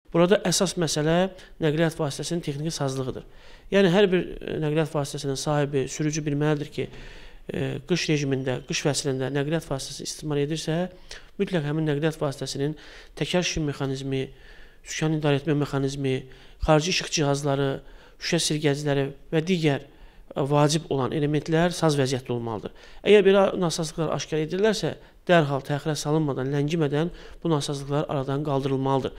Burada əsas məsələ nəqliyyat vasitəsinin texniki sazlığıdır. Yəni, hər bir nəqliyyat vasitəsinin sahibi, sürücü bilməlidir ki, qış rejimində, qış fəslində nəqliyyat vasitəsi istimal edirsə, mütləq həmin nəqliyyat vasitəsinin təkər şim mexanizmi, sükanı idarə etmə mexanizmi, xarici işıq cihazları, şüşə sirgəcləri və digər vacib olan elementlər saz vəziyyətdə olmalıdır. Əgər belə nasazlıqlar aşkar edilirlərsə, dərhal təxirə salınmadan, ləngimədən bu nasazlıqlar aradan qaldırılmalıdır.